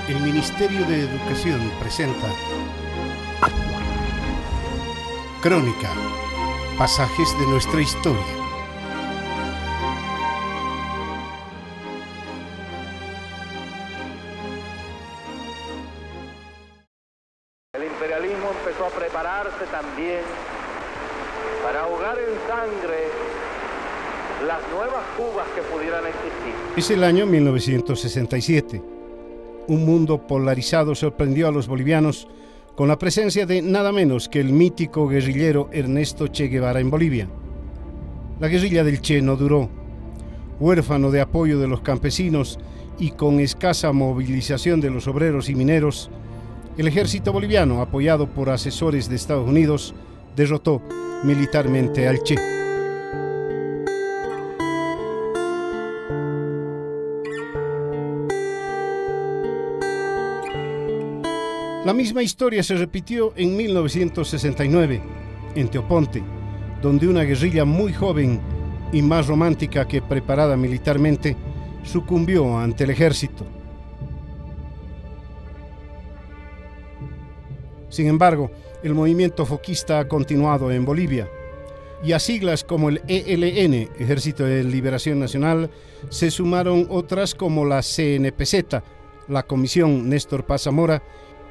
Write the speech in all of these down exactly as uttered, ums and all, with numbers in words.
El Ministerio de Educación presenta Crónica, pasajes de nuestra historia. El imperialismo empezó a prepararse también para ahogar en sangre las nuevas Cubas que pudieran existir. Es el año mil novecientos sesenta y siete. Un mundo polarizado sorprendió a los bolivianos con la presencia de nada menos que el mítico guerrillero Ernesto Che Guevara en Bolivia. La guerrilla del Che no duró. Huérfano de apoyo de los campesinos y con escasa movilización de los obreros y mineros, el ejército boliviano, apoyado por asesores de Estados Unidos, derrotó militarmente al Che. La misma historia se repitió en mil novecientos sesenta y nueve, en Teoponte, donde una guerrilla muy joven y más romántica que preparada militarmente sucumbió ante el ejército. Sin embargo, el movimiento foquista ha continuado en Bolivia, y a siglas como el E L N, Ejército de Liberación Nacional, se sumaron otras como la C N P Z, la Comisión Néstor Paz Zamora,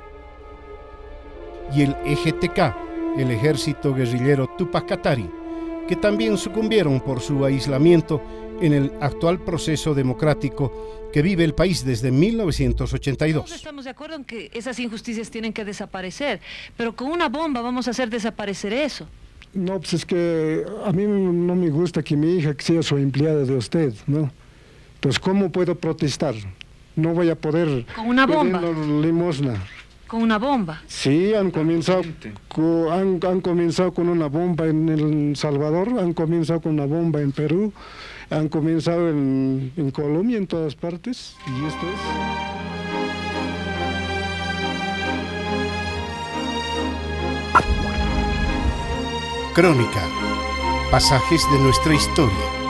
y el E G T K, el Ejército Guerrillero Tupac Katari, que también sucumbieron por su aislamiento en el actual proceso democrático que vive el país desde mil novecientos ochenta y dos. Todos estamos de acuerdo en que esas injusticias tienen que desaparecer, pero con una bomba vamos a hacer desaparecer eso. No, pues es que a mí no me gusta que mi hija sea su empleada de usted, ¿no? Entonces, ¿cómo puedo protestar? No voy a poder... Con una bomba. Limosna. Con una bomba. Sí, han comenzado, con, han, han comenzado con una bomba en El Salvador, han comenzado con una bomba en Perú, han comenzado en, en Colombia, en todas partes, y esto es... Crónica, pasajes de nuestra historia.